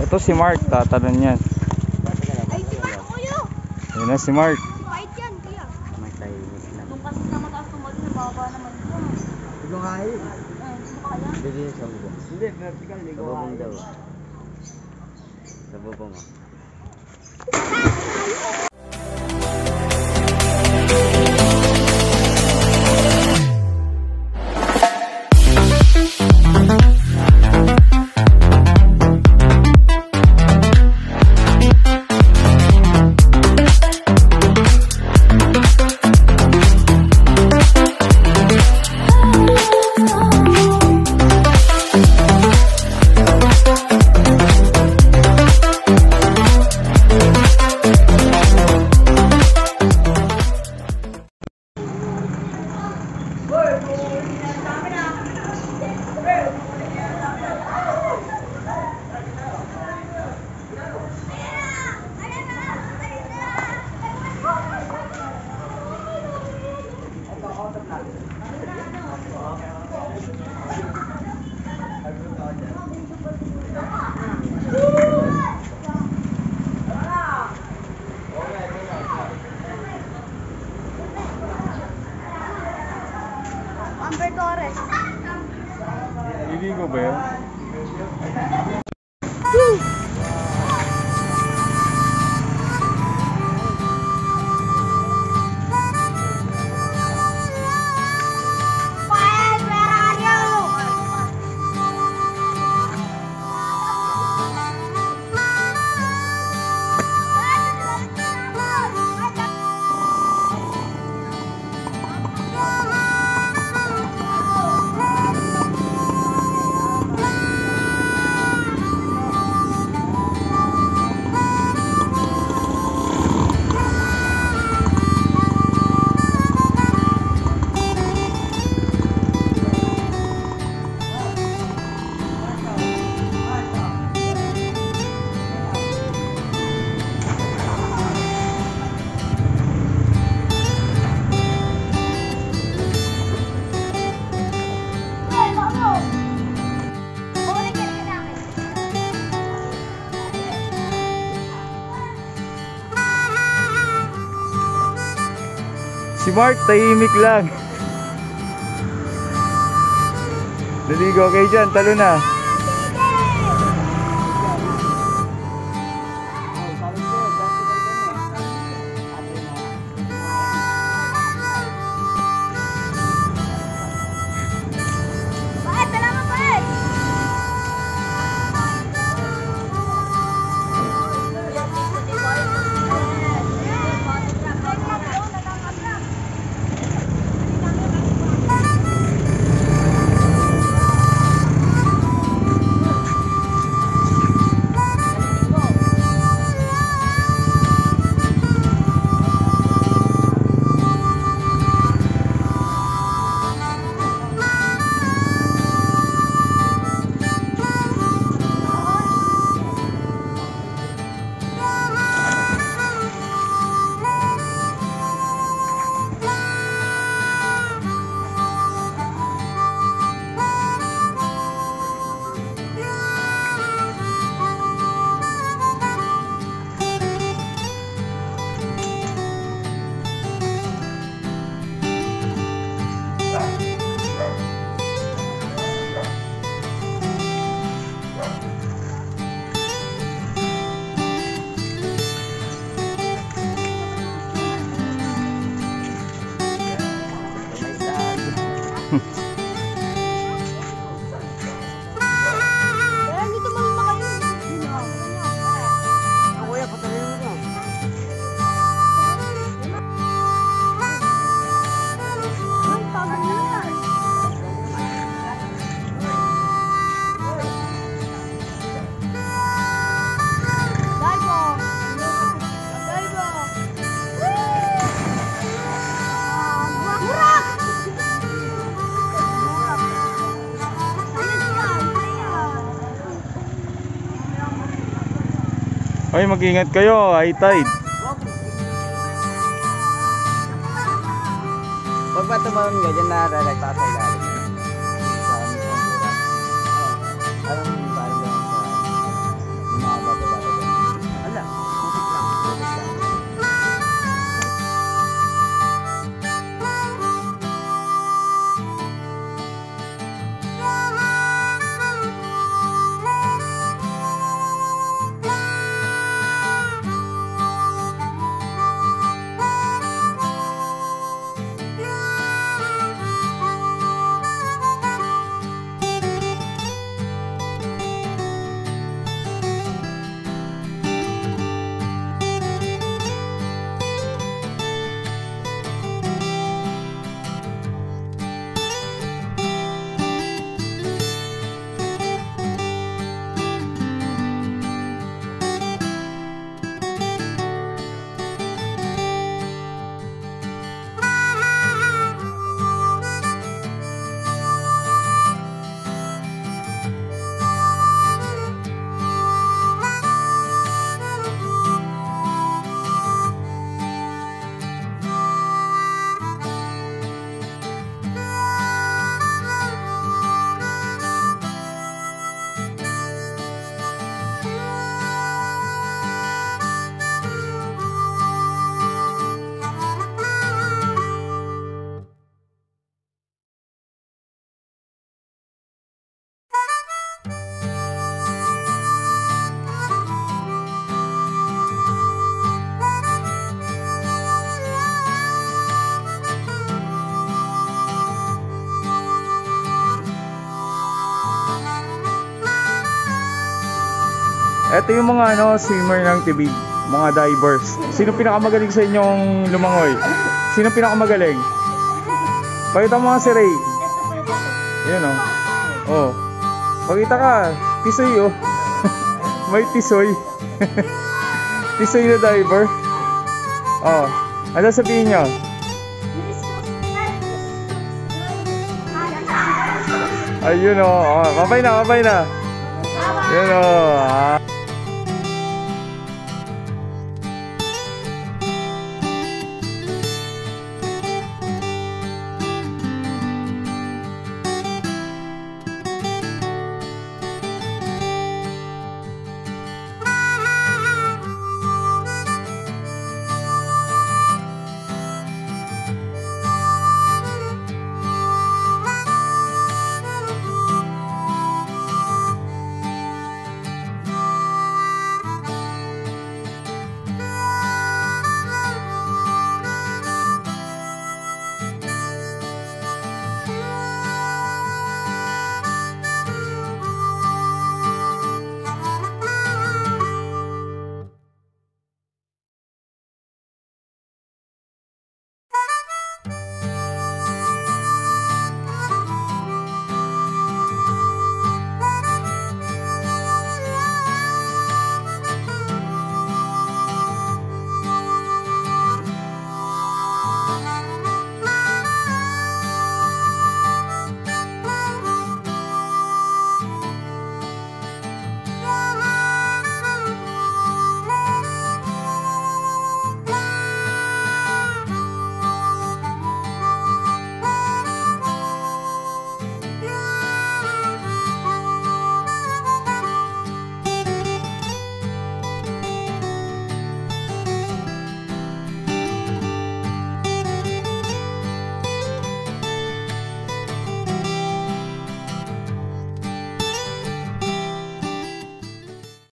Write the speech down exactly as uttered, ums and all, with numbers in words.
Ito si Mark, tatalon yan. Ay, si Mark, kuya! Yun na si Mark. Bait yan, kuya. May tahimik lang. Nung kasi na mataas tumali, nababa naman ito. Ligo nga eh. Ay, hindi mo kaya? Hindi sa bubong. Hindi, vertical. Ligo sa bubong daw. Sa bubong ah. Amber Torres. Liligo ba yun? Quiet, where are you? Si Mark, tahimik lang. Liligo kayo dyan, talo na. Bakit? Salamat, bakit? Kaya dito mamima kayo. Ang kuya, patayin mo na. Ay, tagal na yan. Daibo. Daibo. Murak! Ay, mag-ingat kayo, high tide. Pag ba tumalon ka dyan, naralagta sa ilalim. Sa mismong burak. Parang parang lang sa Ito yung mga ano, swimmer ng tibig. Mga divers. Sino pinakamagaling sa inyong lumangoy? Sino pinakamagaling? Pakita mo nga si Ray. Yan o. Oh. Pakita ka. Tisoy oh. May tisoy. Tisoy na diver. Oh. Ano sabihin nyo? Ayun o. Oh. Kapay na, kapay na. Yun o. Ah.